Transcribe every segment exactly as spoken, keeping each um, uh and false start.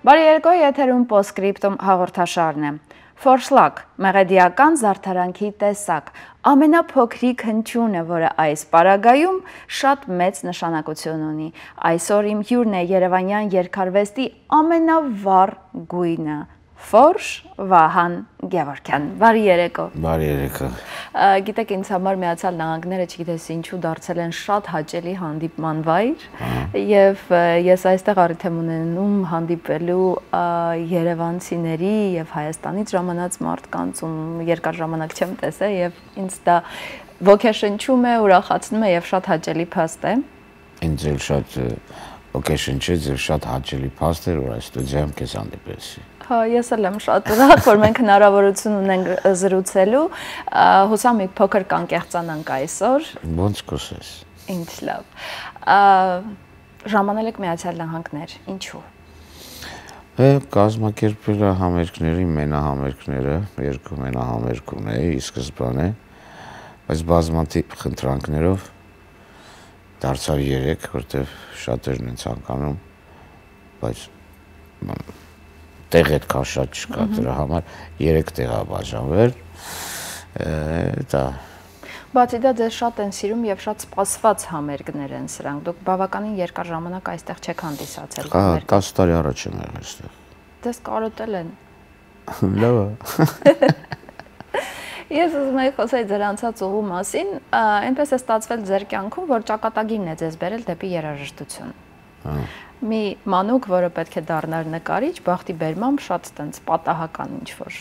Բարի երեկո, եթերում Postscriptum հաղորդաշարն է։ Ֆորշլակ, մեղեդիական զարդարանքի տեսակ, ամենափոքրիկ հնչյունը, որը այս պարագայում շատ մեծ նշանակություն ունի։ Այսօր իմ հյուրն է երևանյան երգարվեստի ամենավառ գույնը, Ֆորշ Վահան Գևորգյան։ Բարի երեկո։ Բարի երեկո։ Գիտեք, ինձ համար Միացյալ Նահանգները, չգիտես ինչու, դարձել են շատ հաճելի հանդիպման վայր, եւ ես այստեղ առիթ եմ ունենում հանդիպելու երևանցիների եւ Հայաստանից ժամանած մարդկանց, ում երկար ժամանակ չեմ տեսել, եւ ինձ դա ոգեշնչում է, ուրախացնում է եւ շատ հաճելի փաստ է։ Ինձ էլ շատ ոգեշնչեց եւ շատ հաճելի փաստ էր, որ այս ստուդիայում քեզ հանդիպեցի։ Հա, ես էլ եմ շատ ուրախ, որ մենք հնարավորություն ունենք զրուցելու, հուսամ մի փոքր կանկեղծանանք այսօր։ Ոնց կուզես։ Ինչ լավ։ Ժամանել եք Միացյալ Նահանգներ, ինչու։ Կազմակերպել է համերգների մենահամերգները, երկու մենահամերգ ունեի ի սկզբանե, բայց բազմաթիվ խնդրանքներով դարձավ երեք, որտեղ շատերն են ցանկանում, բայց տեղ այդքան շատ չկա դրա համար, երեք տեղ է բաժանվել, դա։ Բացի դա ձեզ շատ են սիրում եւ շատ սպասված համերգներ են սրանք, դուք բավականին երկար ժամանակ այստեղ չեք հանդիսացել։ Հա, տասը տարի առաջ եմ եղել այստեղ։ Դες կարոտել են։ Լավ է։ Ես ուզում եի խոսել ձեր անցած ուղու մասին, այնպես է ստացվել ձեր կյանքում, որ ճակատագիրն է ձեզ բերել դեպի երաժշտություն։ Մի մանուկ, որը պետք է դառնար նկարիչ, բախտի բերմամբ շատ տենց պատահական ինչ-որ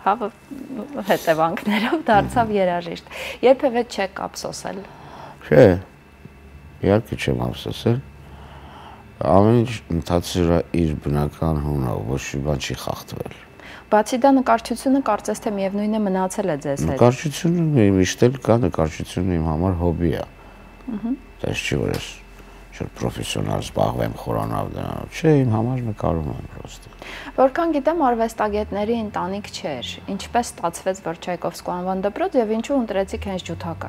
հետևանքներով դարձավ երաժիշտ։ Երբևէ չեք ափսոսել։ Չէ, իհարկե չեմ ափսոսել։ Ամեն ինչ ընթացել է իր բնական հունով, ոչ մի բան չի խախտվել։ Բացի դա նկարչությունը կարծես թե միևնույն է մնացել է ձեզ հետ։ Նկարչությունը միշտ էլ կա, նկարչությունը իմ համար հոբբի է։ Դա չի որ ես Չէ, պրոֆեսիոնալ զբաղվեմ խորանալ դրանով, չէ, իմ համար նկարում եմ պրոստը։ Որքան գիտեմ, արվեստագետների ընտանիք չէր, ինչպես ստացվեց, որ Չայկովսկու անվան դպրոց եւ ինչու ընտրեցիք հենց ջութակը։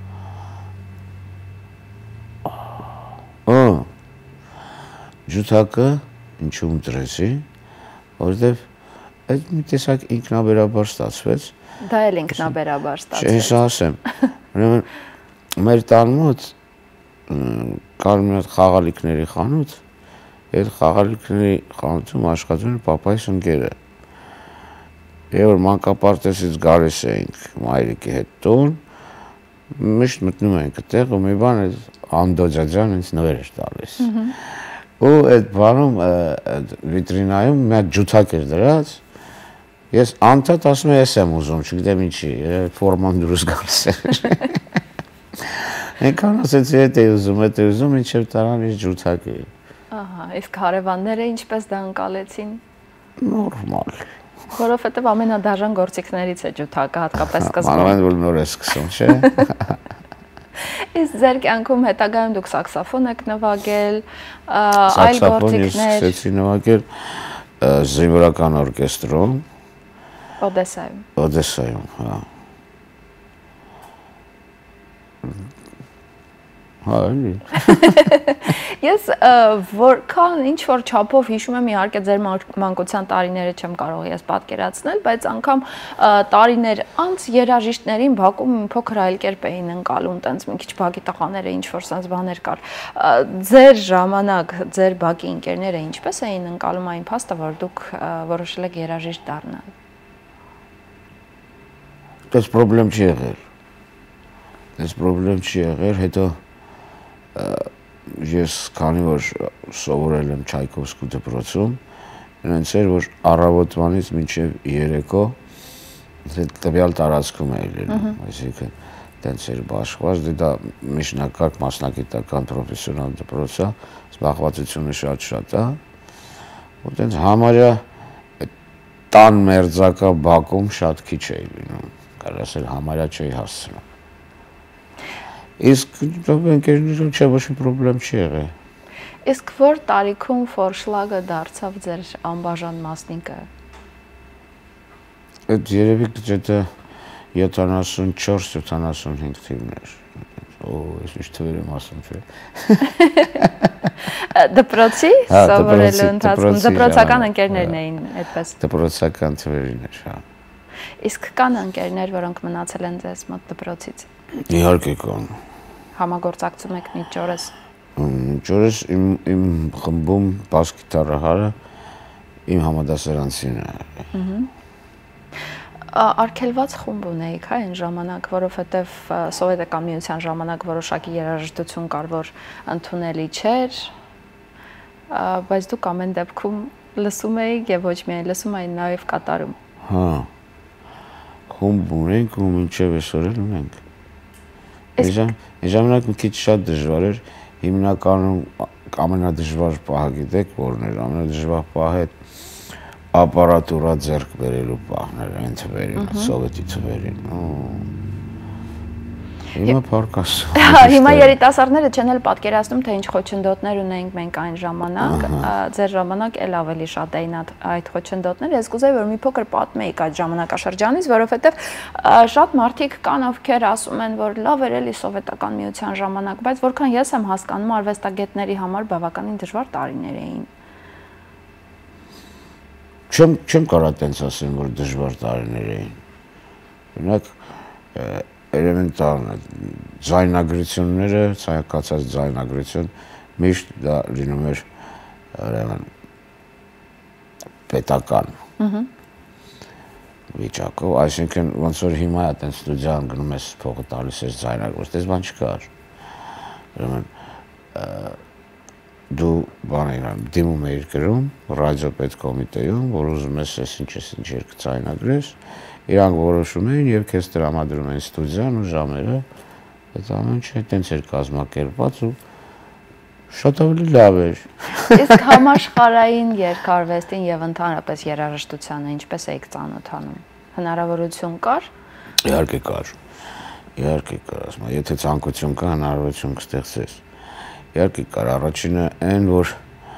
Ահա։ Ջութակը ինչու ընտրեցի, որովհետեւ այդ մի տեսակ ինքնաբերաբար ստացվեց։ Դա էլ ինքնաբերաբար ստացվեց։ Չէ, հեսա ասեմ։ Ուրեմն մեր տան մոտ կար մի հատ խաղալիքների խանութ, այդ խաղալիքների խանութում աշխատում էր պապայիս ընկերը։ Եվ որ մանկապարտեզից գալիս էինք մայրիկի հետ տուն, միշտ մտնում էինք այդտեղ ու մի բան այդ Անդո ջաջան ինձ նվեր էր տալիս։ Ու այդ բանում վիտրինայում մի հատ ջութակ էր դրած, ես անդադ ասում եմ ես եմ ուզում, չգիտեմ ինչի, ֆորման դուրս գալիս էր։ Այնքան ասեցի հետ է ուզում, հետ է ուզում, ինչև տարան իր ջութակը։ Ահա, իսկ հարևանները ինչպես դա ընկալեցին։ Նորմալ։ Որովհետև ամենադաժան գործիքներից է ջութակը, հատկապես սկզբում։ Մանավանդ որ նոր է սկսում, չէ։ Իսկ ձեր կյանքում հետագայում դուք սաքսոֆոն եք նվագել, այլ գործիքներ։ Սաքսոֆոն ես սկսեցի նվագել զինվորական օրկեստրում։ Օդեսայում։ Օդեսայում, հա։ Հա, էլի։ Ես որքան ինչ որ չափով հիշում եմ, իհարկե ձեր մանկության տարիները չեմ կարող ես պատկերացնել, բայց անգամ տարիներ անց երաժիշտներին Բաքում փոքր այլ կերպ էին ընկալում, տենց մի քիչ բակի տղաները ինչ որ sense բաներ կար։ Ձեր ժամանակ, ձեր բակի ընկերները ինչպես էին ընկալում այն փաստը, որ դուք որոշել եք երաժիշտ դառնալ։ Դες պրոբլեմ չի եղել։ Դες պրոբլեմ չի եղել, հետո ես քանի որ սովորել եմ Չայկովսկու դպրոցում, այնց էր որ առավոտվանից մինչև երեկո տվյալ տարածքում էի լինում, այսինքն տենց էր բաշխված, դե դա միջնակարգ մասնագիտական պրոֆեսիոնալ դպրոց է, զբաղվածությունը շատ-շատ է, ու տենց համարյա տան մերձակա բակում շատ քիչ էի լինում, կարող ասել համարյա չէի հասցնում։ Իսկ ընկերներով չէ, ոչ մի պրոբլեմ չի եղել։ Իսկ որ տարիքում ֆորշլագը դարձավ ձեր անբաժան մասնիկը։ Այդ երևի գտե յոթանասունչորս յոթանասունհինգ թիվներ, Օ, ես ինչ թվեր եմ ասում, չէ։ Դպրոցի սովորելու ընթացքում դպրոցական ընկերներն էին այդպես։ Դպրոցական թվերիներ, հա։ Իսկ կան ընկերներ, որոնք մնացել են ձեզ մոտ դպրոցից։ Իհարկե կան։ Համագործակցում եք միջօրս։ Միջօրս իմ իմ խմբում բաս գիտարահարը իմ համադասարանցին է։ Արգելված խումբ ունեիք, հա, այն ժամանակ, որովհետև սովետական միության ժամանակ որոշակի երաժշտություն կար, որ ընդունելի չէր, բայց դուք ամեն դեպքում լսում էիք եւ ոչ միայն լսում, այլ նաեւ կատարում։ Հա։ Խումբ ունենք ու մինչև այսօր էլ ունենք։ Այս ժամանակ մի քիչ շատ դժվար էր, հիմնականում ամենադժվար պահը գիտեք որն էր, ամենադժվար պահը ապարատուրա ձեռք բերելու պահն էր այն թվերին, սովետի թվերին։ Հիմա փառքաս։ Հիմա երիտասարդները չեն էլ պատկերացնում, թե ինչ խոչընդոտներ ունեինք մենք այն ժամանակ, ձեր ժամանակ էլ ավելի շատ էին այդ խոչընդոտները։ Ես կուզեի, որ մի փոքր պատմեիք այդ ժամանակաշրջանից, որովհետև շատ մարդիկ կան, ովքեր ասում են, որ լավ էր էլի սովետական միության ժամանակ, բայց որքան ես եմ հասկանում, արվեստագետների համար բավականին դժվար տարիներ էին։ Չեմ չեմ կարող այդպես ասեմ, որ դժվար տարիներ էին։ Օրինակ էլեմենտարն է ձայնագրությունները, ցանկացած ձայնագրություն միշտ դա լինում էր ուրեմն պետական վիճակով, այսինքն ոնց որ հիմա այդպես ստուդիան գնում ես փողը տալիս ես ձայնագրում, այդպես բան չկար։ Ուրեմն դու բան իրան դիմում էիր գրում ռադիոպետկոմիտեում, որ ուզում ես ինչ ես ինչ երգ ձայնագրես, իրանք որոշում էին եւ քեզ տրամադրում են ստուդիան ու ժամերը, այդ ամեն ինչը այդպես էր կազմակերպված ու շատ ավելի լավ էր։ Իսկ համաշխարհային երկարվեստին եւ ընդհանրապես երաժշտությանը ինչպես էիք ծանոթանում։ Հնարավորություն կար։ Իհարկե կար։ Իհարկե կար, ասում եմ, եթե ցանկություն կա, հնարավորություն կստեղծես։ Իհարկե կար, առաջինը այն, որ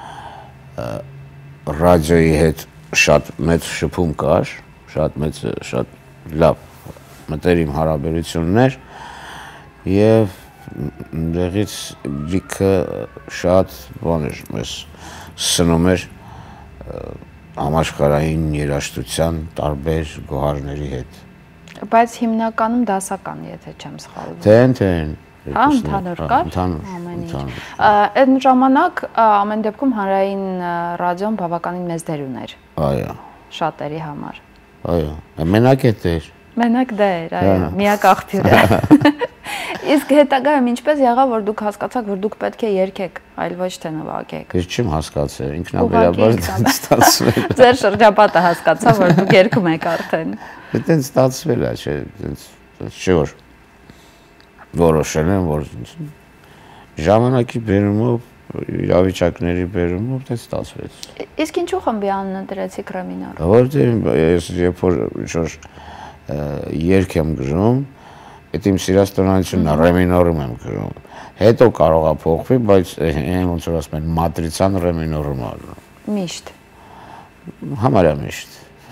ռադիոյի հետ շատ մեծ շփում կար, շատ մեծ, շատ լավ մտերիմ հարաբերություններ եւ դեղից լիքը շատ բան էր մեզ սնում էր համաշխարհային երաժշտության տարբեր գոհարների հետ։ Բայց հիմնականում դասական, եթե չեմ սխալվում։ Տեն, տեն։ Հա, ընդհանուր կար։ Ընդհանուր։ Այդ ժամանակ ամեն դեպքում հանրային ռադիոն բավականին մեծ դեր ուներ։ Այո։ Շատերի համար։ Այո, մենակ է դեր։ Մենակ դեր, այո, միակ աղբյուրը։ Իսկ հետագայում ինչպես եղավ, որ դուք հասկացաք, որ դուք պետք է երգեք, այլ ոչ թե նվագեք։ Ես չեմ հասկացել, ինքնաբերաբար ստացվել։ Ձեր շրջապատը հասկացա, որ դուք երգում եք արդեն։ Այդտենց ստացվել է, չէ, չէ որ որոշել եմ, որ ժամանակի բերումով, իրավիճակների բերումով դա ստացվեց։ Իսկ ինչու խմբի անունը դրեցիք ռեմինոր։ Որտեղ ես երբ որ ինչ-որ երգ եմ գրում, այդ իմ սիրած տոնալությունն է, ռեմինորում եմ գրում։ Հետո կարող է փոխվի, բայց ոնց որ ասում են, մատրիցան ռեմինորում է։ Միշտ։ Համարյա միշտ։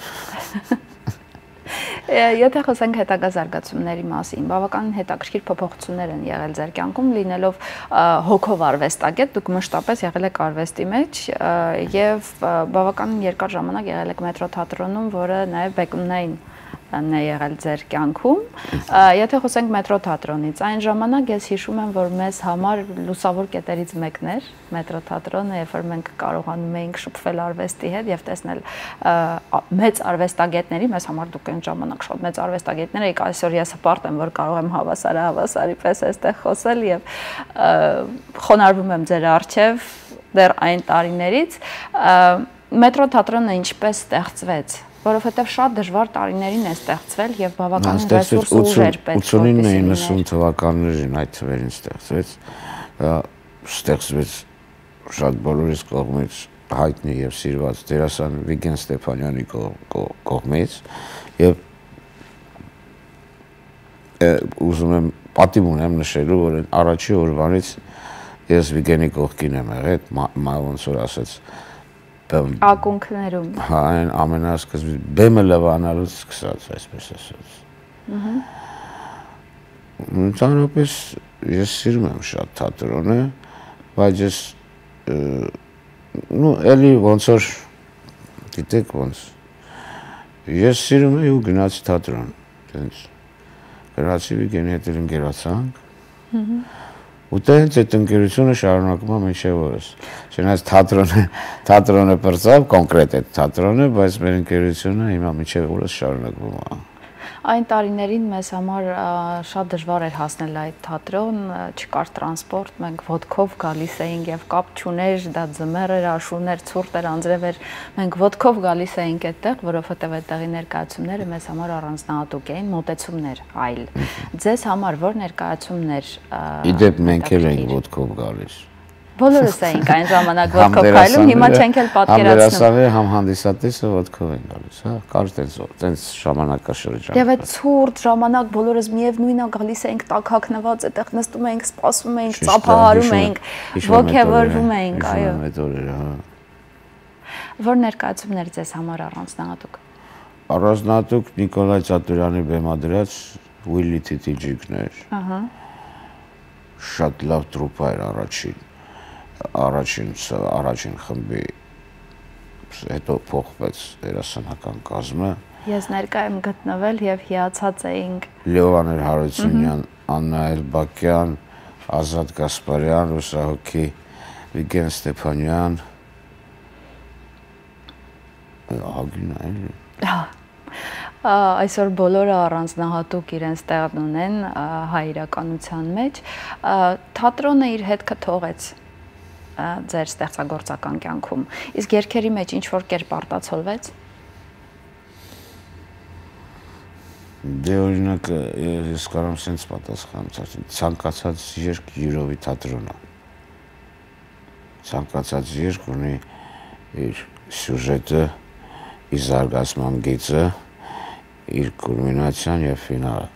Եթե խոսենք հետագա զարգացումների մասին, բավականին հետաքրքիր փոփոխություններ են եղել ձեր կյանքում, լինելով հոգով արվեստագետ, դուք մշտապես եղել եք արվեստի մեջ եւ բավականին երկար ժամանակ եղել եք մետրո թատրոնում, որը նաեւ բեկումնային է եղել ձեր կյանքում։ Եթե խոսենք մետրո թատրոնից, այն ժամանակ ես հիշում եմ, որ մեզ համար լուսավոր կետերից մեկն էր մետրո թատրոնը, երբ որ մենք կարողանում էինք շփվել արվեստի հետ եւ տեսնել մեծ արվեստագետների, մեզ համար դուք այն ժամանակ շատ մեծ արվեստագետներ եք, այսօր ես հպարտ եմ, որ կարող եմ հավասարը հավասարի պես այստեղ խոսել եւ խոնարհվում եմ ձեր առջև դեռ այն տարիներից։ Մետրո թատրոնը ինչպես ստեղծվեց, որովհետև շատ դժվար տարիներին է ստեղծվել եւ բավականին ռեսուրս ուժ էր պետք։ ութանինը իննսուն թվականներին այդ թվերին ստեղծվեց, ստեղծվեց շատ բոլորիս կողմից հայտնի եւ սիրված դերասան Վիգեն Ստեփանյանի կողմից եւ ուզում եմ պատիվ ունեմ նշելու, որ առաջի օրվանից ես Վիգենի կողքին եմ եղել, ոնց որ ասած ակունքներում։ Հա, այն ամենասկզբից բեմը լվանալուց սկսած, այսպես ասած։ Ընդհանրապես ես սիրում եմ շատ թատրոնը, բայց ես նու էլի ոնց որ գիտեք ոնց ես սիրում եմ ու գնացի թատրոն, տենց գնացի Վիգենի հետ ընկերացանք, ու տենց այդ ընկերությունը շարունակում է մինչև օրս, չնայած թատրոնը թատրոնը բրծավ, կոնկրետ այդ թատրոնը, բայց մեր ընկերությունը հիմա մինչև օրս շարունակվում է։ Այն տարիներին մեզ համար շատ դժվար էր հասնել այդ թատրոն, չկար տրանսպորտ, մենք ոտքով գալիս էինք եւ կապ չուներ, դա ձմեռ էր, աշուն էր, ցուրտ էր, անձրև էր, մենք ոտքով գալիս էինք այդտեղ, որովհետեւ այդտեղի ներկայացումները մեզ համար առանձնահատուկ էին, մոտեցումներ այլ։ Ձեզ համար որ ներկայացումներ։ Իդեպ մենք էլ էինք ոտքով գալիս։ Բոլորս էինք այն ժամանակ ոտքով քայլում, հիմա չենք էլ պատկերացնում։ Համ դերասանները, համ հանդիսատեսը ոտքով են գալիս, հա, կար տենց տենց ժամանակաշրջան։ Եվ այդ ցուրտ ժամանակ բոլորս միևնույնն է գալիս էինք տակ հագնված, այդտեղ նստում էինք, սպասում էինք, ծափահարում էինք, ոգևորվում էինք, այո։ Այդ օրերը, հա։ Որ ներկայացումներ ձեզ համար առանձնահատուկ։ Առանձնահատուկ Նիկոլայ Ծատուրյանի բեմադրած Ուիլի Թիթիջիկներ։ Ահա։ Շատ լավ տրուպա էր առաջին։ Առաջին առաջին խմբի հետո փոխվեց դերասանական կազմը։ Ես ներկա եմ գտնվել եւ հիացած էինք։ Լեովան Հարությունյան, Աննա Էլբակյան, Ազատ Գասպարյան, Ռուսահոգի Վիգեն Ստեփանյան։ Ահագին այլ։ Այսօր բոլորը առանձնահատուկ իրենց տեղն ունեն հայ իրականության մեջ։ Թատրոնը իր հետքը թողեց ձեր ստեղծագործական կյանքում։ Իսկ երգերի մեջ ինչ որ կերպ արտացոլվեց։ Դե օրինակ ես կարող եմ sense պատասխանել, ցանկացած երգ յուրովի թատրոն է։ Ցանկացած երգ ունի իր սյուժետը, իր զարգացման գիծը, իր կուլմինացիան եւ ֆինալը։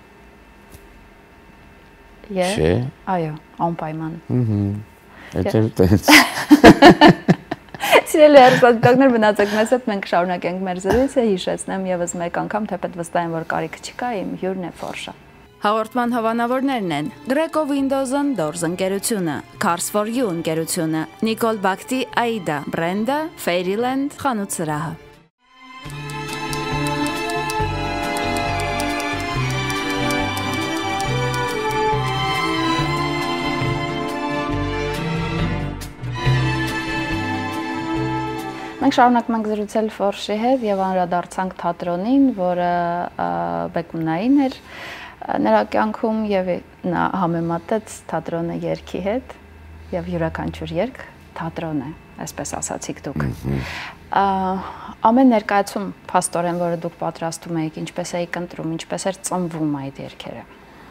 Չէ։ Այո, անպայման։ Ահա։ Այդ էլ տենց։ Սիրելի հեռուստադիտողներ, մնացեք մեզ հետ, մենք շարունակենք մեր զրույցը, հիշեցնեմ եւս մեկ անգամ, թեպետ վստահ եմ, որ կարիք չկա, իմ հյուրն է Ֆորշա։ Հաղորդման հավանավորներն են Greco Windows and Doors ընկերությունը, Cars for You ընկերությունը, Nicole Bakti Aida բրենդը, Fairyland խանութ սրահը։ Մենք շարունակում ենք զրուցել Ֆորշի հետ եւ անդրադարձանք թատրոնին, որը բեկումնային էր նրա կյանքում եւ նա համեմատեց թատրոնը երգի հետ եւ յուրաքանչյուր երգ թատրոն է, այսպես ասացիք դուք։ Ամեն ներկայացում փաստորեն, որը դուք պատրաստում եք, ինչպես էիք ընտրում, ինչպես էր ծնվում այդ երգերը։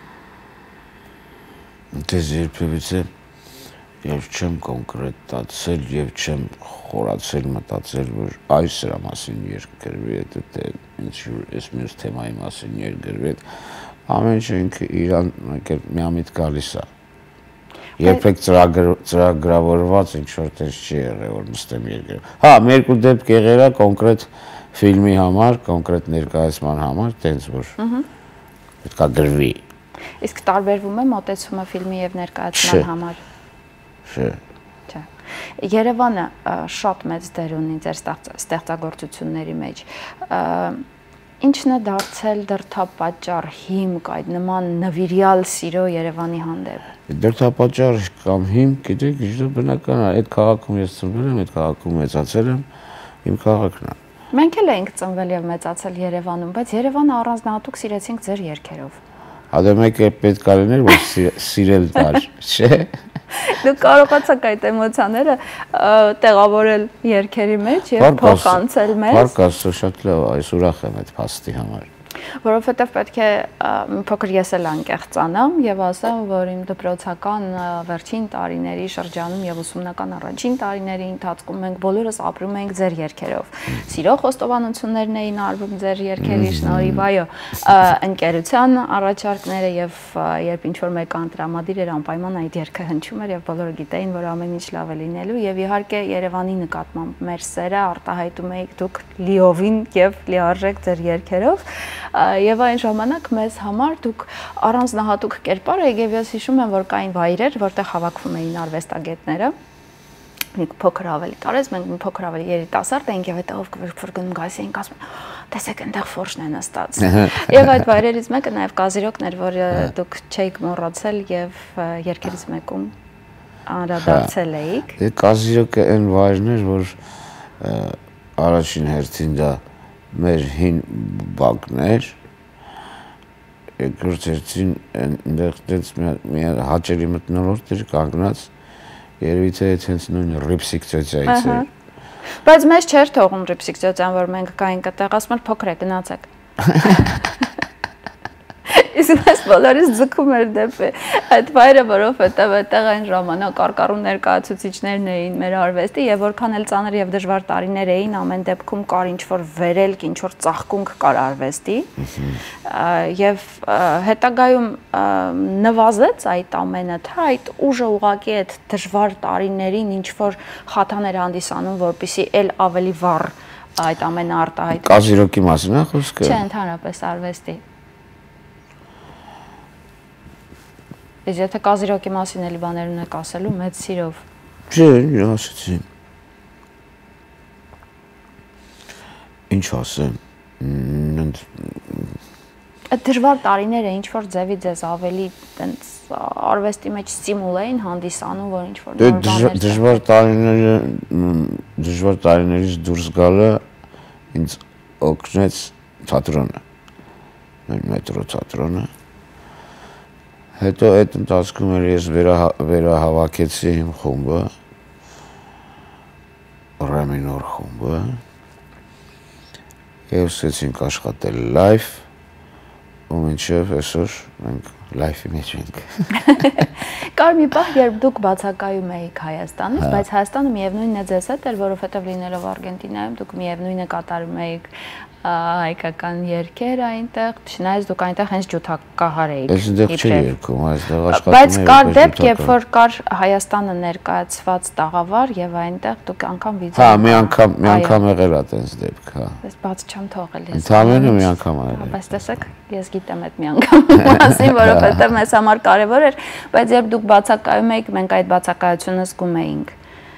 Դες երբևիցե Եվ չեմ կոնկրետացել եւ չեմ խորացել մտածել, որ այս սրա մասին երգ գրվի, դա ինչ-որ այս մյուս թեմայի մասին երգ գրվի, ամեն ինչ ինքը իրան միամիտ գալիս է։ Երբեք ծրագրավորված ինչ-որ տես չի եղել, որ նստեմ երգ գրեմ։ Հա, մեր երկու դեպք եղել է կոնկրետ ֆիլմի համար, կոնկրետ ներկայացման համար, տենց որ պետք է գրվի։ Իսկ տարբերվում է մոտեցումը ֆիլմի եւ ներկայացման համար։ Չէ։ Չէ։ Երևանը շատ մեծ դեր ունի ձեր ստեղծագործությունների մեջ։ Ինչն է դարձել դրդապատճառ հիմք այդ նման նվիրյալ սիրո Երևանի հանդեպ։ Դրդապատճառ կամ հիմք, գիտեք, ինչ բնական է, այդ քաղաքում ես ծնվել եմ, այդ քաղաքում մեծացել եմ, իմ քաղաքն է։ Մենք էլ ենք ծնվել եւ մեծացել Երևանում, բայց Երևանը առանձնահատուկ սիրեցինք ձեր երգերով։ Հա դե մեկ է պետք է լիներ, որ սիրել դար, չէ։ Դուք կարողացաք այդ էմոցիաները տեղավորել երգերի մեջ եւ փոխանցել մեզ։ Փառք Աստծո, շատ լավ, այս ուրախ եմ այդ փաստի համար։ Որովհետև պետք է փոքր ես էլ անկեղծանամ եւ ասեմ, որ իմ դպրոցական վերջին տարիների շրջանում եւ ուսումնական առաջին տարիների ընթացքում մենք բոլորս ապրում ենք ձեր երգերով։ Սիրո խոստովանություններն էին արվում ձեր երգերի շնորհիվ, այո, ընկերության առաջարկները եւ երբ ինչ որ մեկը տրամադիր էր, անպայման այդ երգը հնչում էր եւ բոլորը գիտեին, որ ամեն ինչ լավ է լինելու եւ իհարկե Երևանի նկատմամբ մեր սերը արտահայտում էիք դուք լիովին եւ լիարժեք ձեր երգերով։ Եվ այն ժամանակ մեզ համար դուք առանձնահատուկ կերպար եք եւ ես հիշում եմ, որ կային վայրեր, որտեղ հավաքվում էին արվեստագետները մի փոքր ավելի տարեց, մենք մի փոքր ավելի երիտասարդ էինք եւ այդտեղով որ գնում գալիս էինք ասում տեսեք այնտեղ ֆորշն է նստած եւ այդ վայրերից մեկը նաեւ Կազիրոկն էր, որ դուք չէիք մոռացել եւ երկերից մեկում անդրադարձել էիք։ Կազիրոկը այն վայրն էր, որ առաջին հերթին դա մեր հին բակն էր, երկրորդ հերթին այնտեղ դից մի հաճելի մթնոլորտ էր կանգնած Երևի թե հենց նույն ռիպսիկ ծոցայից էր։ Բայց մեզ չէր թողում ռիպսիկ ծոցան, որ մենք կայինք այդտեղ, ասում են փոքր է գնացեք։ Իսկ ես բոլորիս ձգում էր դեպի այդ վայրը, որովհետև այդտեղ այն ժամանակ արկառու ներկայացուցիչներն էին մեր արվեստի եւ որքան էլ ծանր եւ դժվար տարիներ էին, ամեն դեպքում կար ինչ-որ վերելք, ինչ-որ ծաղկունք կար արվեստի։ Եվ հետագայում նվազեց այդ ամենը, թե այդ ուժը ուղղակի այդ դժվար տարիներին ինչ-որ խաթաներ հանդիսանում, որպեսզի էլ ավելի վառ այդ ամենը արտահայտվի։ Կազիրոկի մասին է խոսքը։ Չէ, ընդհանրապես արվեստի։ Իսկ եթե Կազիրոկի մասին էլի բաներ ունեք ասելու, մեծ սիրով։ Չէ, ասեցի։ Ինչ ասեմ։ Այդ դժվար տարիները ինչ որ ձևի ձեզ ավելի տենց արվեստի մեջ ստիմուլ էին հանդիսանում, որ ինչ որ նոր բաներ։ Դժվար տարիները, դժվար տարիներից դուրս գալը ինձ օգնեց թատրոնը։ Մետրո թատրոնը։ Հետո այդ ընթացքում էր ես վերահավաքեցի իմ խումբը, ռեմինոր խումբը, և սկսեցինք աշխատել լայվ, ու մինչև այսօր մենք լայվի մեջ ենք։ Կար մի պահ, երբ դուք բացակայում էիք Հայաստանից, բայց Հայաստանը միևնույնն է ձեզ հետ էր, որովհետև լինելով Արգենտինայում դուք միևնույնը կատարում էիք հայկական երգեր այնտեղ, չնայած դուք այնտեղ հենց ջութակահար էիք։ Ես այնտեղ չէի երգում, այստեղ աշխատում էի։ Բայց կար դեպք, երբ որ կար Հայաստանը ներկայացված տաղավար եւ այնտեղ դուք անգամ վիդեո։ Հա, մի անգամ, մի անգամ եղել է այդպես դեպք, հա։ Ես բաց չեմ թողել ես։ Ընդամենը մի անգամ եղել։ Բայց տեսեք, ես գիտեմ այդ մի անգամ մասին, որովհետեւ մեզ համար կարևոր էր, բայց երբ դուք բացակայում էիք, մենք այդ բացակայությունը զգում էինք։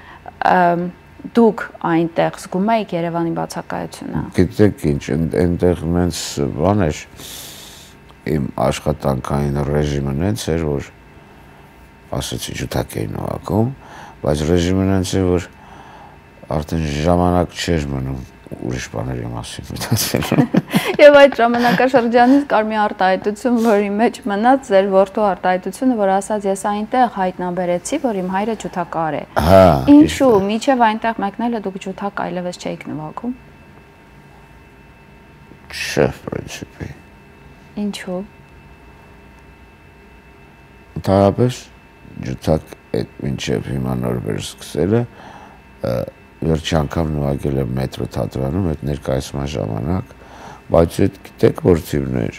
Դուք այնտեղ զգում եք Երևանի բացակայությունը։ Գիտեք ինչ, այնտեղ նենց բան էր, իմ աշխատանքային ռեժիմը նենց էր, որ ասեցի ջութակ էին նվագում, բայց ռեժիմը նենց էր, որ արդեն ժամանակ չէր մնում ուրիշ բաների մասին մտածելու։ Եվ այդ ժամանակաշրջանից կար մի արտահայտություն, որի մեջ մնաց ձեր որդու արտահայտությունը, որ ասաց ես այնտեղ հայտնաբերեցի, որ իմ հայրը ջութակահար է։ Հա։ Ինչու՞, միջև այնտեղ մեկնելը դուք ջութակ այլևս չէիք նվագում։ Չէ, պրինցիպի։ Ինչու։ Ընդհանրապես ջութակ այդ մինչև հիմա նորբեր սկսելը վերջի անգամ նվագել եմ մետրո թատրոնում այդ ներկայացման ժամանակ, բայց այդ գիտեք որ թիվներ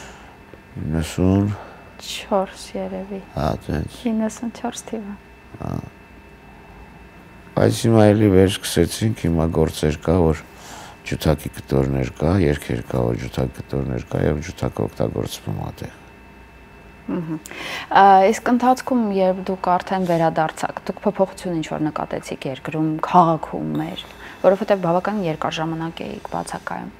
իննսունչորս երևի։ Հա, տենց։ իննսունչորս թիվը։ Հա։ Բայց հիմա էլի վեր սկսեցինք, հիմա գործեր կա, որ ջութակի կտորներ կա, երգեր կա, որ ջութակ կտորներ կա եւ ջութակը օգտագործվում ատեղ։ Իսկ ընթացքում երբ դուք արդեն վերադարձաք, դուք փոփոխություն ինչ-որ նկատեցիք երկրում, քաղաքում մեր, որովհետև բավական երկար ժամանակ էիք բացակայում։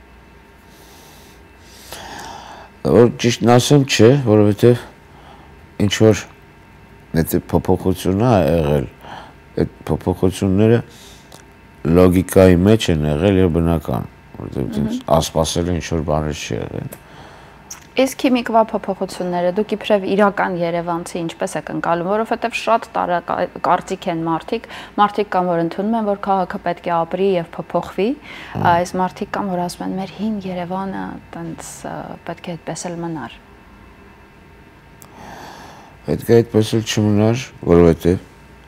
Որ ճիշտն ասեմ, չէ, որովհետև ինչ-որ այդ փոփոխությունն է եղել, այդ փոփոխությունները լոգիկայի մեջ են եղել եւ բնական, որովհետև անսպասելի ինչ-որ բաներ չի եղել։ Իսկ հիմիկվա փոփոխությունները դուք իբրև իրական Երևանցի ինչպես եք ընկալում, որովհետև շատ տարակարծիք են մարդիկ, մարդիկ կան, որ ընդունում են, որ քաղաքը պետք է ապրի եւ փոփոխվի, այս մարդիկ կան, որ ասում են, մեր հին Երևանը տենց պետք է այդպես էլ մնար։ Պետք է այդպես էլ չմնար, որովհետև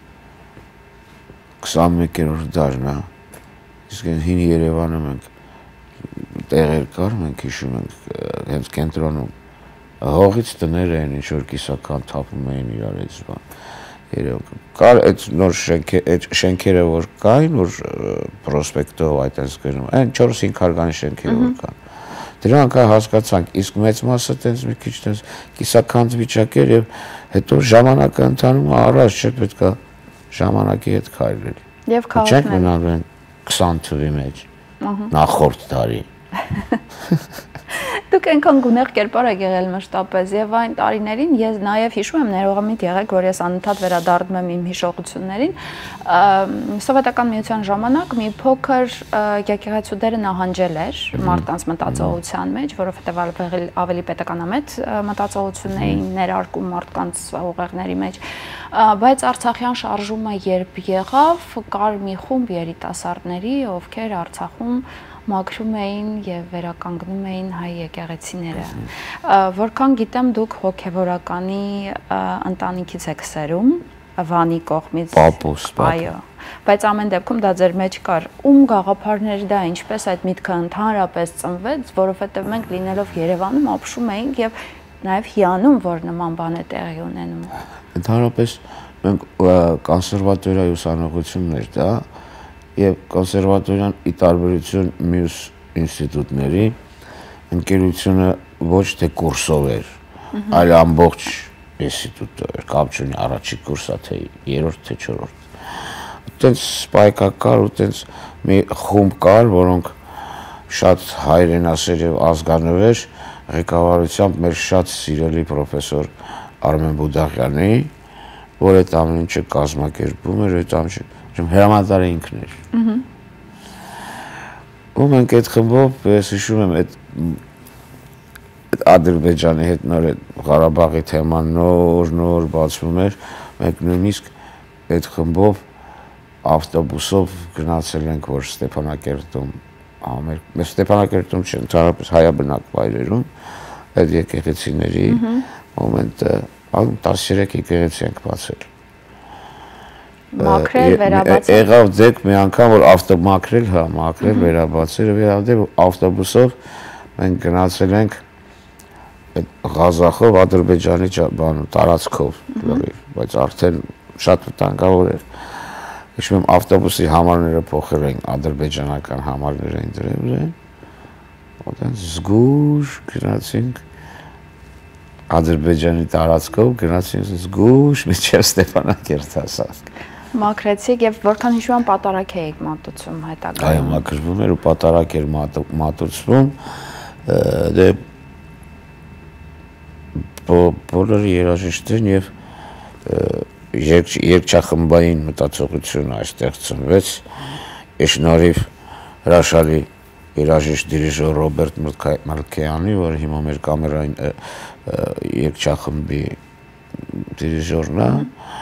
քսանմեկերորդ դարն է, իսկ հին Երևանը մենք տեղեր կար, մենք հիշում ենք հենց կենտրոնում հողից տներ էին, ինչ-որ կիսական թափում էին իրար էց բան։ Կար այդ նոր շենքերը, որ կային, որ պրոսպեկտով այդ այս գնում, այն չորս հինգ հարգանի շենքերը որ կան, Դրանք հասկացանք, իսկ մեծ մասը տենց մի քիչ տենց կիսաքանդ վիճակ էր եւ հետո ժամանակը ընթանում է առաջ, չէ՞ պետք է ժամանակի հետ քայլել։ Եվ քաղաքն չենք մնալու են քսան թվի մեջ։ Նախորդ տարի։ Դուք այնքան գունեղ կերպար եք եղել մշտապես եւ այն տարիներին ես նաեւ հիշում եմ ներողամիտ եղեք, որ ես անընդհատ վերադառնում եմ իմ հիշողություններին։ Սովետական միության ժամանակ մի փոքր եկեղեցու դերը նահանջել էր մարդկանց մտածողության մեջ, որովհետեւ ավելի պետականամետ մտածողություն էին ներարկում մարդկանց ուղեղների մեջ, բայց Արցախյան շարժումը երբ եղավ, կար մի խումբ երիտասարդների, ովքեր Արցախում մաքրում էին եւ վերականգնում էին հայ եկեղեցիները։ Որքան գիտեմ, դուք հոգեվորականի ընտանիքից եք սերում, Վանի կողմից։ Պապուս, այո։ Բայց ամեն դեպքում դա ձեր մեջ կար։ Ում գաղափարներ դա, ինչպես այդ միտքը ընդհանրապես ծնվեց, որովհետեւ մենք լինելով Երևանում ապշում էինք եւ նաեւ հիանում, որ նման բան է տեղի ունենում։ Ընդհանրապես մենք կոնսերվատորիայի ուսանողություններ դա եւ կոնսերվատորիան ի տարբերություն մյուս ինստիտուտների ընկերությունը ոչ թե կուրսով էր, այլ ամբողջ ինստիտուտ էր, կապ չունի առաջի կուրսա թե երրորդ թե չորրորդ։ Այդտենց սպայկա կար ու տենց մի խումբ կար, որոնք շատ հայրենասեր եւ ազգանվեր ղեկավարությամբ մեր շատ սիրելի պրոֆեսոր Արմեն Բուդաղյանի, որ այդ ամեն ինչը կազմակերպում էր, այդ ամեն հրամանտար ինքն էր։ Ու մենք այդ խմբով, ես հիշում եմ, այդ Ադրբեջանի հետ նոր Ղարաբաղի թեման նոր նոր բացվում էր, մենք նույնիսկ այդ խմբով ավտոբուսով գնացել ենք, որ Ստեփանակերտում, մեր Ստեփանակերտում չէ, ընդհանրապես հայաբնակ վայրերում, այդ եկեղեցիների մոմենտը, տասներեք եկեղեցի ենք բացել։ Մաքրել, վերաբացել։ Եղավ դեպք մի անգամ, որ ավտոմաքրել, հա, մաքրել, վերաբացել, եղավ դեպք ավտոբուսով մենք գնացել ենք Ղազախով, Ադրբեջանի բանում, տարածքով, բայց արդեն շատ վտանգավոր էր։ Հիշում եմ ավտոբուսի համարները փոխել են, ադրբեջանական համարներ էին դրել, այդտեղ զգուշ գնացինք Ադրբեջանի տարածքով, գնացինք զգուշ մինչև Ստեփանակերտ հասանք։ Մաքրեցիք եւ որքան հիշում եմ պատարակ էիք մատուցում հետագայում։ Այո, մաքրվում էր ու պատարակ էր մատուցվում։ Դե բոլորը երաժիշտերն եւ երգչախմբային մտածողությունը այստեղ ծնվեց։ Շնորհիվ հրաշալի երաժիշտ դիրիժոր Ռոբերտ Մալքեյանի, որը հիմա մեր կամերային երգչախմբի դիրիժորն է։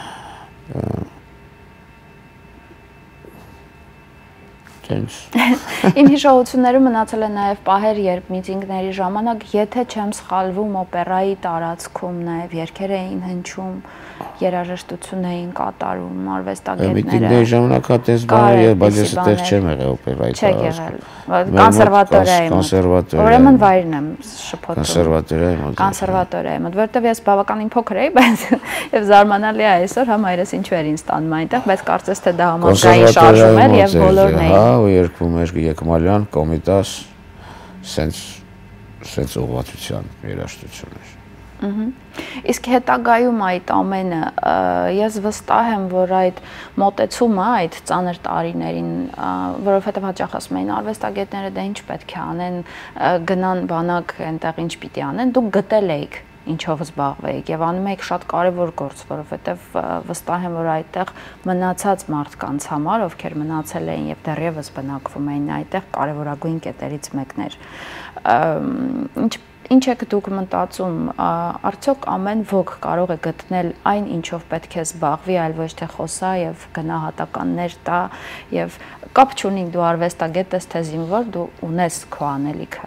Իմ հիշողություններում մնացել է նաև պահեր, երբ միտինգների ժամանակ, եթե չեմ սխալվում, օպերայի տարածքում նաև երգեր էին հնչում, երաժշտություն էին կատարում, արվեստագետները։ Միտինգների ժամանակ հա տես բան է, բայց ես այդտեղ չեմ եղել օպերայի տարածքում։ Կոնսերվատորիայի մոտ։ Ուրեմն վայրն եմ շփոթում։ Կոնսերվատորիայի մոտ։ Կոնսերվատորիայի մոտ, որտեղ ես բավականին փոքր էի, բայց եւ զարմանալի է այսօր համայրս ինչու էր ինձ տանում այնտեղ, բայց կարծես թե դա համազգային շարժում էր եւ բոլորն էին։ Հա, ու երգում էր Եկմալյան, Կոմիտաս, սենց սենց ուղղվածության երաժշտություն էր։ Իսկ հետագայում այդ ամենը ես վստահ եմ, որ այդ մոտեցումը այդ ծանր տարիներին, որովհետև հաճախ ասում էին արվեստագետները դա ինչ պետք է անեն, գնան բանակ այնտեղ ինչ պիտի անեն, դուք գտել եք ինչով զբաղվեիք եւ անում եք շատ կարեւոր գործ, որովհետեւ վստահ եմ, որ այդտեղ մնացած մարդկանց համար, ովքեր մնացել էին եւ դեռևս բնակվում էին այդտեղ, կարեւորագույն կետերից մեկն էր։ Ինչ Ինչ եք դուք մտածում, արդյոք ամեն ոք կարող է գտնել այն, ինչով պետք է զբաղվի, այլ ոչ թե խոսա եւ գնահատականներ տա եւ կապ չունի դու արվեստագետ ես թե զինվոր, դու ունես քո անելիքը։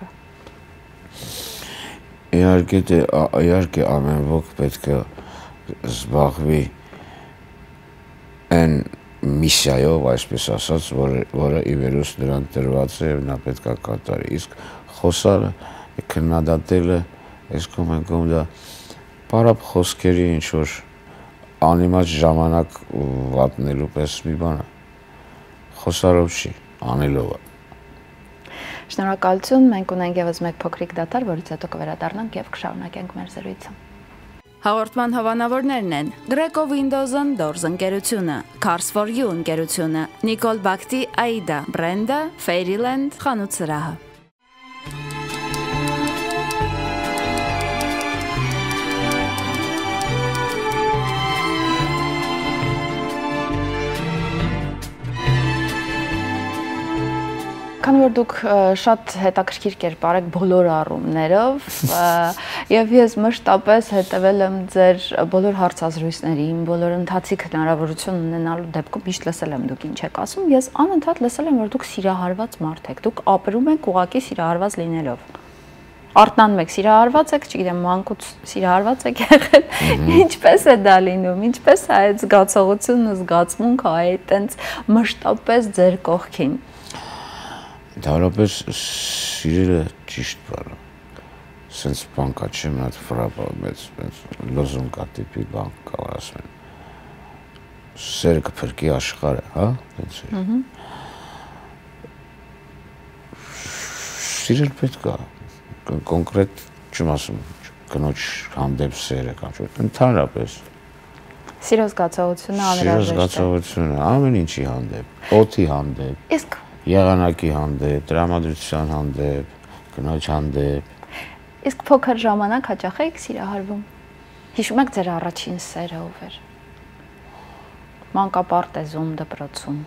Իհարկե, իհարկե ամեն ոք պետք է զբաղվի այն միսիայով, այսպես ասած, որը ի վերուս նրան տրված է եւ նա պետք է կատարի։ Իսկ խոսալը քննադատելը այս կոմենտում դա պարապ խոսքերի ինչ որ անիմաց ժամանակ վատնելու պես մի բան է, խոսալով չի, անելով է։ Շնորհակալություն, մենք ունենք եւս մեկ փոքրիկ դադար, որից հետո կվերադառնանք եւ կշարունակենք մեր զրույցը։ Հաղորդման հովանավորներն են Greco Windows and Doors ընկերությունը, Cars for You ընկերությունը, Nicole Bakti Aida բրենդը, Fairyland խանութ սրահը։ Քանի որ դուք շատ հետաքրքիր կերպար եք բոլոր առումներով եւ ես մշտապես հետեւել եմ ձեր բոլոր հարցազրույցներին, բոլոր ընթացիկ հնարավորություն ունենալու դեպքում միշտ լսել եմ դուք ինչ եք ասում, ես անընդհատ լսել եմ որ դուք սիրահարված մարդ եք, դուք ապրում եք ուղակի սիրահարված լինելով։ Արտնանում եք, սիրահարված եք, չգիտեմ, մանկուց սիրահարված եք եղել, ինչպես է դա լինում, ինչպես է այդ զգացողությունը, զգացմունքը այդ տենց մշտապես ձեր կողքին։ Դարապես սիրելը ճիշտ բառ է։ Սենց բան կա չէ, մի հատ ֆրապա մեծ լոզուն կա տիպի բան կա, որ ասում են։ Սերը կփրկի աշխարհը, հա, տենց է։ Սիրել պետք է։ Կոնկրետ չեմ ասում, կնոջ հանդեպ սերը կամ չէ, ընդհանրապես։ Սիրո զգացողությունը անհրաժեշտ է։ Սիրո զգացողությունը ամեն ինչի հանդեպ, օդի հանդեպ։ Իսկ Եղանակի հանդեպ, տրամադրության հանդեպ, կնոջ հանդեպ։ Իսկ փոքր ժամանակ հաճախ եք սիրահարվում։ Հիշում եք ձեր առաջին սերը ով էր։ Մանկապարտեզում, դպրոցում։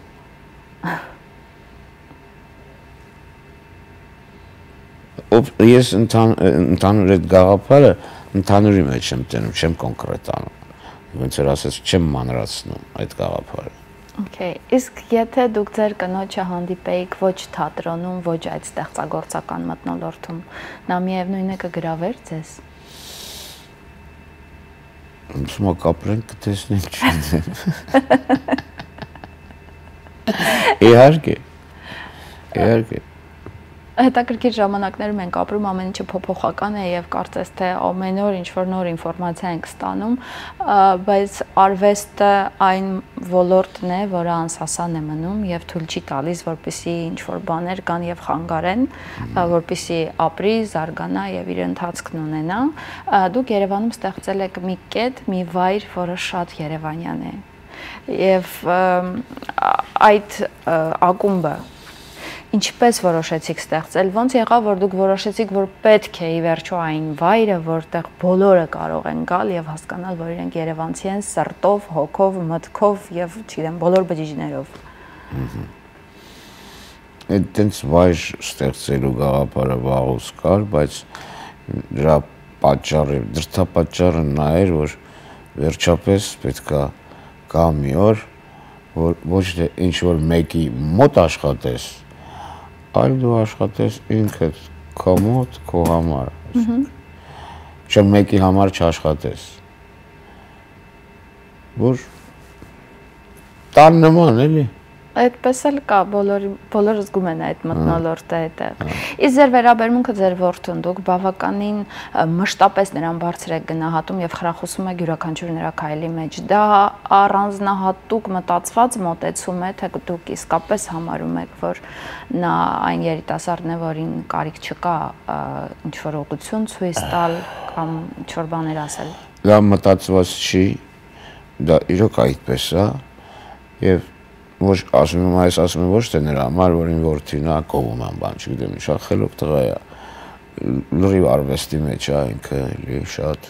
Ես ընդհանուր այդ գաղափարը ընդհանուրի մեջ եմ տենում, չեմ կոնկրետ անում։ Ոնց որ ասես, չեմ մանրացնում այդ գաղափարը։ Okay, իսկ եթե դուք ձեր կնոջը հանդիպեիք ոչ թատրոնում, ոչ այդ ստեղծագործական մթնոլորտում, նա միևնույն է կգրավեր ձեզ։ Ոնց մա կապրենք կտեսնենք չգիտեմ։ Իհարկե։ Իհարկե։ Հետաքրքիր ժամանակներում ենք ապրում, ամեն ինչը փոփոխական է եւ կարծես թե ամեն օր ինչ որ նոր ինֆորմացիա ենք ստանում, բայց արվեստը այն ոլորտն է, որը անսասան է մնում եւ թույլ չի տալիս, որպեսզի ինչ որ բաներ կան եւ խանգարեն, որպեսզի ապրի, զարգանա եւ իր ընթացքն ունենա։ Դուք Երևանում ստեղծել եք մի կետ, մի վայր, որը շատ երևանյան է։ Եվ այդ ակումբը Ինչպես որոշեցիք ստեղծել, ոնց եղավ, որ դուք որոշեցիք, որ պետք է ի վերջո այն վայրը, որտեղ բոլորը կարող են գալ եւ հասկանալ, որ իրենք երևանցի են սրտով, հոգով, մտքով եւ, չգիտեմ, բոլոր բջիջներով։ Այդ տենց վայր ստեղծելու գաղափարը վաղուց կար, բայց դրա պատճառը, դրդապատճառը նա էր, որ վերջապես պետքա գա մի օր, որ ոչ թե ինչ որ մեկի մոտ աշխատես, այլ դու աշխատես ինքդ, քո մոտ, քո համար։ Չէ մեկի համար չաշխատես։ Որ տան նման էլի։ Այդպես էլ կա, բոլորը զգում են այդ մթնոլորտը այդտեղ։ Իսկ ձեր վերաբերմունքը ձեր որդուն, դուք բավականին մշտապես նրան բարձր եք գնահատում եւ խրախուսում եք յուրաքանչյուր նրա քայլի մեջ։ Դա առանձնահատուկ մտածված մոտեցում է, թե դուք իսկապես համարում եք, որ նա այն երիտասարդն է, որին կարիք չկա ինչ որ ուղղություն ցույց տալ կամ ինչ որ բաներ ասել։ Դա մտածված չի, դա իրոք այդպես է եւ ոչ ասում եմ այս ասում եմ ոչ թե նրա համար որին որդին է կողում եմ բան չգիտեմ ինչ խելոք տղա է լրիվ արվեստի մեջ է ինքը էլի շատ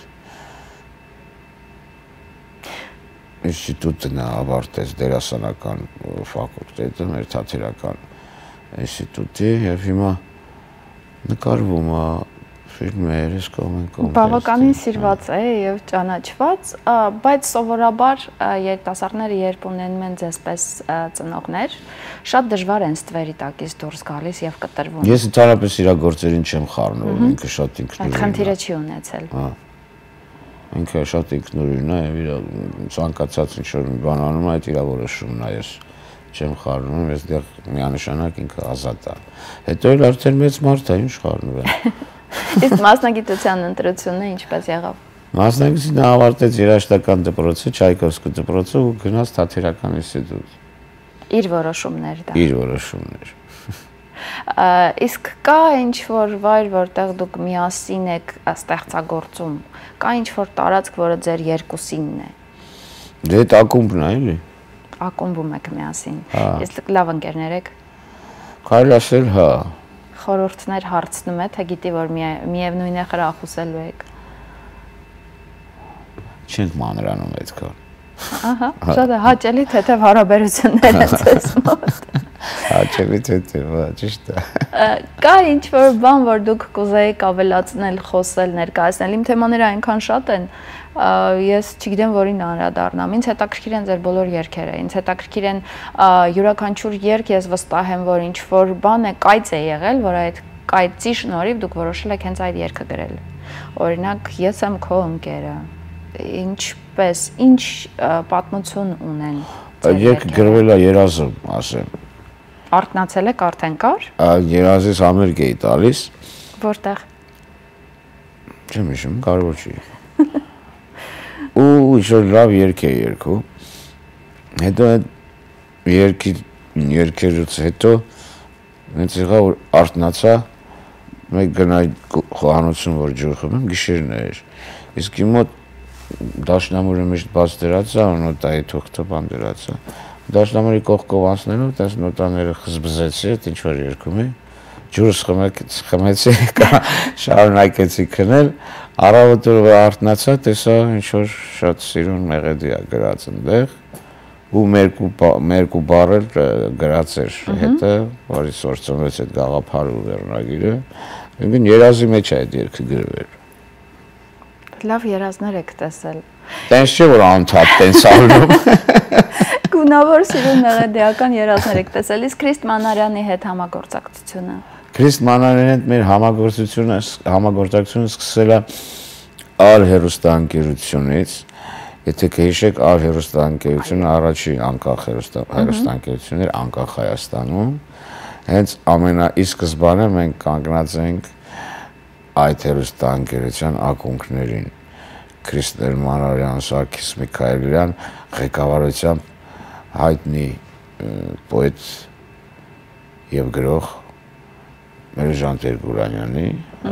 ինստիտուտն է ավարտեց դերասանական ֆակուլտետը մեր թատերական ինստիտուտի եւ հիմա նկարվում է ֆիլմեր, ես կողմեն կողմեն։ Բավականին սիրված է եւ ճանաչված, բայց սովորաբար երիտասարդները երբ ունենում են ձեզպես ծնողներ, շատ դժվար են ստվերի տակից դուրս գալիս եւ կտրվում։ Ես ընդհանրապես իր գործերին չեմ խառնվում, ինքը շատ ինքնուրույն է։ Այդ խնդիրը չի ունեցել։ Հա։ Ինքը շատ ինքնուրույն է եւ իր ցանկացած ինչ որ բան անում է, այդ իր որոշումն է, ես չեմ խառնում, ես դեռ միանշանակ ինքը ազատ է։ Հետո էլ արդեն մեծ մարդ է, ինչ խառնվում։ Իսկ մասնագիտության ընտրությունը ինչպես եղավ։ Մասնագիտությունը ավարտեց երաժշտական դպրոցը, Չայկովսկի դպրոցը ու գնաց թատերական ինստիտուտ։ Իր որոշումներ դա։ Իր որոշումներ։ Իսկ կա ինչ-որ վայր, որտեղ դուք միասին եք ստեղծագործում, կա ինչ-որ տարածք, որը ձեր երկուսինն է։ Դե դա ակումբն է, էլի։ Ակումբում եք միասին։ Իսկ լավ ընկերներ եք։ Կարելի ասել, հա։ Խորհուրդներ հարցնում է, թե գիտի, որ միևնույն է խրախուսելու եք։ Չենք մանրանում այդքան։ Ահա, շատ է հաճելի թեթև հարաբերություններ են ձեզ մոտ։ Հաճելի թեթև, ճիշտ է։ Կա ինչ-որ բան, որ դուք կուզեիք ավելացնել, խոսել, ներկայացնել։ Իմ թեմաները այնքան շատ են, ես չգիտեմ որին անդրադառնամ։ Ինձ հետաքրքիր են ձեր բոլոր երգերը, ինձ հետաքրքիր են յուրաքանչյուր երգ, ես վստահ եմ, որ ինչ-որ բան է, կայծ է եղել, որ այդ կայծի շնորհիվ դուք որոշել եք հենց այդ երգը գրել։ Օրինակ, ես եմ քո ընկերը։ Ինչպես, ինչ պատմություն ունեն։ Այդ երգը գրվել է երազում, ասեմ։ Արթնացել եք արդեն կար։ Երազից համերգ էի տալիս։ Որտեղ։ Չեմ հիշում, կարևոր չի։ Ու ինչ-որ լավ երգ է երգում։ Հետո այդ երգի երգերից հետո ինձ եղա որ արթնացա, մեկ գնայի խոհանոցում որ ջուր խմեմ, գիշերն էր։ Իսկ իմ մոտ դաշնամուրը միշտ բաց դրած է, նոտայի թուղթը բան դրած է։ Դաշնամուրի կողքով անցնելով, տես նոտաները խզբզեցի, այդ ինչ որ երգում է։ Ջուրս խմեցի, շարունակեցի քնել, առավոտը արթնացա, տեսա ինչ որ շատ սիրուն մեղեդի է գրած այնտեղ, ու մերկու բառեր գրած էր հետը, որից սորցնվեց այդ գաղափարը ու վերնագիրը, ինքն երազի մեջ է այդ երգը գրվել։ Լավ երազներ եք տեսել։ Տենց չէ որ անթափ տենց ալնում։ Գունավոր սիրուն մեղեդիական երազներ եք տեսել, իսկ Քրիստ Մանարյանի հետ համագործակցությունը։ Քրիստ Մանարյանի հետ մեր համագործակցությունը համագործակցությունը սկսել է Ալ հերոստանգերությունից։ Եթե կհիշեք, Ալ հերոստանգերությունը առաջի անկախ հերոստանգերությունն էր անկախ Հայաստանում։ Հենց ամենաիսկզբանը մենք կանգնած ենք այդ հերոստանգերության ակունքներին Քրիստոֆեր Մանարյան, Սարգիս Միքայելյան ղեկավարությամբ հայտնի պոետ եւ գրող Մերժան Տեր-Գուրանյանի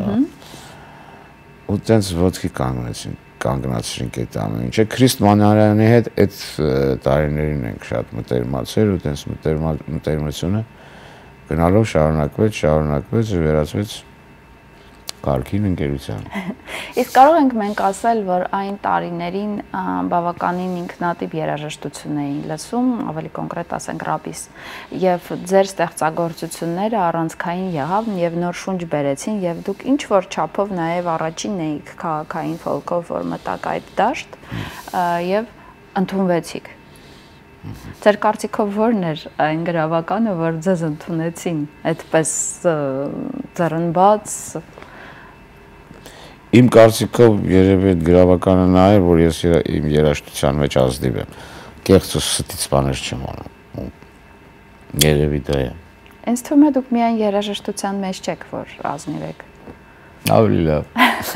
ու տենց ոտքի կանգնեցին կանգնացրինք այդ ամեն ինչը Քրիստ Մանարյանի հետ այդ տարիներին ենք շատ մտերմացել ու տենց մտերմությունը գնալով շարունակվեց շարունակվեց վերածվեց Կարգին ընկերության։ Իսկ կարող ենք մենք ասել, որ այն տարիներին բավականին ինքնատիպ երաժշտություն էին լսում, ավելի կոնկրետ ասենք ռապիս, եւ ձեր ստեղծագործությունները առանցքային եղավ եւ նոր շունչ բերեցին եւ դուք ինչ որ չափով նաեւ առաջինն էիք քաղաքային ֆոլքով, որ մտակ այդ դաշտ եւ ընդունվեցիք։ Ձեր կարծիքով ո՞րն էր այն գրավականը, որ ձեզ ընդունեցին այդպես ծռնբաց։ Իմ կարծիքով երևի այդ գրավականը նա է, որ ես իմ երաժշտության մեջ ազնիվ եմ։ Կեղծ ու ստից բաներ չեմ անում։ Երևի դա է։ Ինձ թվում է դուք միայն երաժշտության մեջ չեք, որ ազնիվ եք։ Ավելի լավ։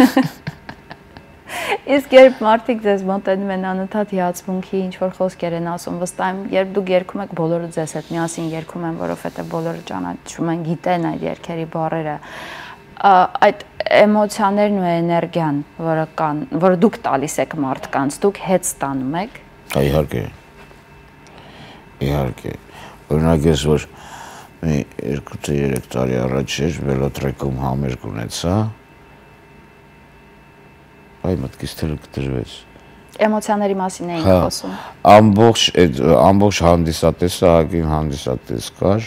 Իսկ երբ մարդիկ ձեզ մոտենում են անընդհատ հիացմունքի ինչ որ խոսքեր են ասում, վստահ եմ, երբ դուք երգում եք, բոլորը ձեզ հետ միասին երգում են, որովհետև բոլորը ճանաչում են, գիտեն այդ երգերի բառերը։ Այդ էմոցիաներն ու էներգիան, որը կան, որը դուք տալիս եք մարդկանց, դուք հետ ստանում եք։ Իհարկե։ Իհարկե։ Օրինակ ես որ մի երկու թե երեք տարի առաջ էր վելոտրեքում համերգ ունեցա, այ մտքից թելը կտրվեց։ Էմոցիաների մասին էինք խոսում։ Ամբողջ այդ ամբողջ հանդիսատեսը, ահագին հանդիսատես կար,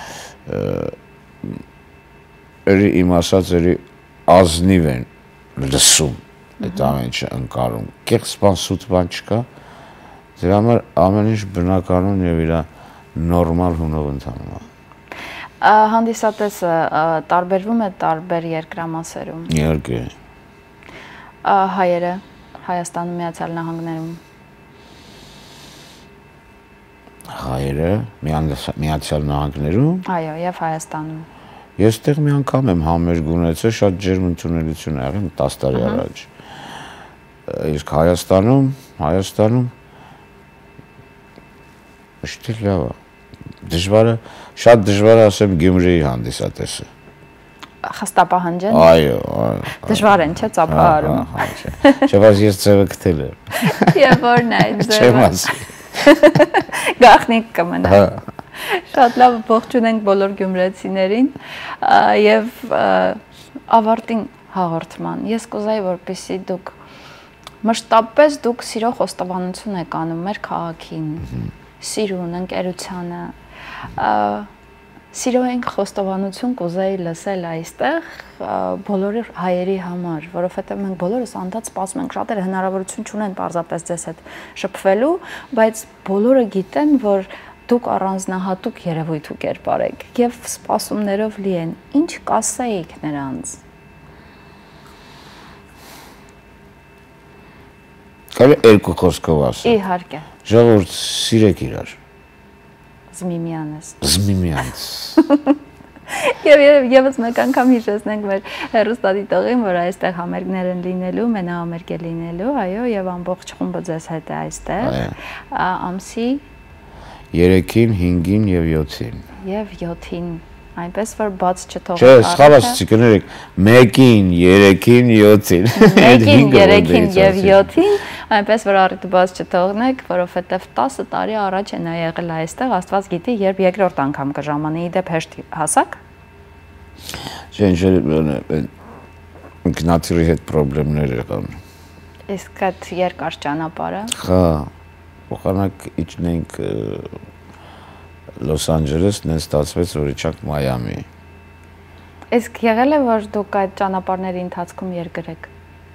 երի իմ ասած երի ազնիվ են լսում այդ ամեն ինչը ընկալում։ Կեղծ բան, սուտ բան չկա։ Դրա համար ամեն ինչ բնականon եւ իր նորմալ հունով ընթանում է։ Հանդիսատեսը տարբերվում է տարբեր երկրամասերում։ Իհարկե։ Հայերը Հայաստանում, Միացյալ Նահանգներում։ Հայերը Միացյալ Նահանգներում։ Այո, եւ Հայաստանում։ Ես տեղ մի անգամ եմ համերգ ունեցել, շատ ջերմ ընդունելություն ա եղել տասը տարի առաջ։ Իսկ Հայաստանում, Հայաստանում միշտ լավ է։ Դժվարը, շատ դժվար է ասեմ Գյումրիի հանդիսատեսը։ Խստապահանջ են։ Այո, այո։ Դժվար են, չէ՞, ծափահարում։ Չէ, բայց ես ձևը գտել եմ։ Եվ որն է ձևը։ Չեմ ասի։ Գախնիկ կմնա։ Շատ լավ, ողջունենք բոլոր գյումրեցիներին եւ ավարտին հաղորդման։ Ես կուզեի, որպեսզի դուք մշտապես դուք սիրո խոստովանություն եք անում մեր քաղաքին, սիրուն, ընկերությանը, սիրո ենք խոստովանություն կուզեի լսել այստեղ բոլոր հայերի համար, որովհետև մենք բոլորս անդադ սպասում ենք, շատերը հնարավորություն չունեն պարզապես ձեզ հետ շփվելու, բայց բոլորը գիտեն, որ դուք առանձնահատուկ երևույթ ու կերպար եք եւ սպասումներով լի են։ Ինչ կասեիք նրանց։ Կարելի երկու խոսքով ասել։ Իհարկե։ Ժողովուրդ, սիրեք իրար։ Զմիմյանս։ Զմիմյանս։ Եվ եւս մեկ անգամ հիշեցնենք մեր հեռուստադիտողին, որ այստեղ համերգներ են լինելու, մենահամերգ է լինելու, այո, եւ ամբողջ խումբը ձեզ հետ է այստեղ։ Ամսի երեքին, հինգին եւ յոթին։ Եվ յոթին։ Այնպես որ բաց չթողեք։ Չէ, սխալ ասացի, կներեք, մեկին, երեքին, յոթին։ Մեկին, երեքին եւ յոթին, այնպես որ առիթ բաց չթողնեք, որովհետեւ տասը տարի առաջ է նա եղել այստեղ, Աստված գիտի, երբ երկրորդ անգամ կժամանի, իդեպ հեշտ հասակ։ Չէ, ինչ ինքնաթիռի հետ խնդիրներ եղան։ Իսկ այդ երկար ճանապարհը։ Հա, փոխանակ իջնենք Լոս Անջելես, նենց ստացվեց, որ իջանք Մայամի։ Իսկ եղել է, որ դուք այդ ճանապարհների ընթացքում երկրեք։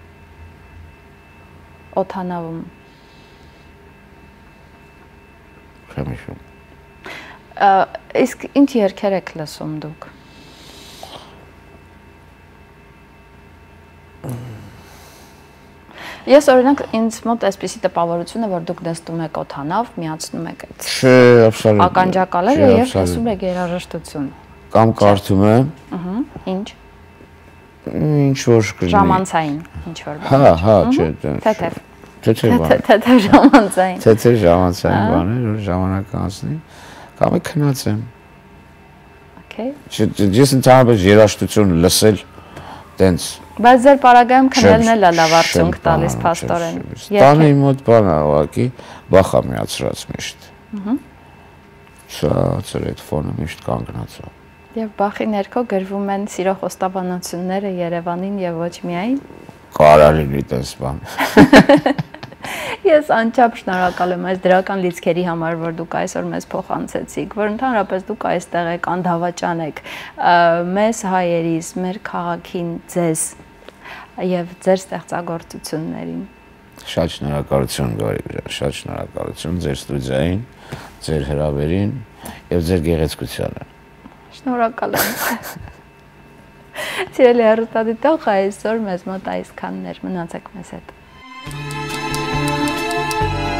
Օդանավում։ Չեմ հիշում։ Իսկ ինչ երգեր եք լսում դուք։ Ես օրինակ ինձ մոտ այսպեսի տպավորություն է, որ դուք նստում եք օդանավ, միացնում եք այդ։ Չէ, աբսոլյուտ։ Ականջակալերը եւ լսում եք երաժշտություն։ Կամ կարդում եմ։ Ահա, ինչ։ Ինչ որ կլինի։ Ժամանցային, ինչ որ։ Հա, հա, չէ, թեթև։ Թեթև բան։ Թեթև ժամանցային։ Թեթև ժամանցային բաներ, որ ժամանակ անցնի, կամ քնածեմ։ Okay։ Ես ընդհանրապես երաժշտություն լսել տենց։ Բայց ձեր պարագայում քնելն էլ է լավ արդյունք տալիս փաստորեն։ Տանը իմ մոտ բան է, ուղղակի բախա միացրած միշտ։ Ահա։ Շա, այդ ֆոնը միշտ կանգնած է։ Եվ բախի ներքո գրվում են սիրո խոստովանությունները Երևանին եւ ոչ միայն։ Կարելի լինի տես բան։ Ես անչափ շնորհակալ եմ այս դրական լիցքերի համար, որ դուք այսօր մեզ փոխանցեցիք, որ ընդհանրապես դուք այստեղ եք, անդավաճան եք, մեզ հայերիս, մեր քաղաքին, ձեզ եւ ձեր ստեղծագործություններին։ Շատ շնորհակալություն Գարիկ ջան, շատ շնորհակալություն ձեր ստուդիային, ձեր հրավերին եւ ձեր գեղեցկությանը։ Շնորհակալ եմ։ Սիրելի հեռուստադիտող, այսօր մեզ մոտ այսքանն էր, մնացեք մեզ հետ։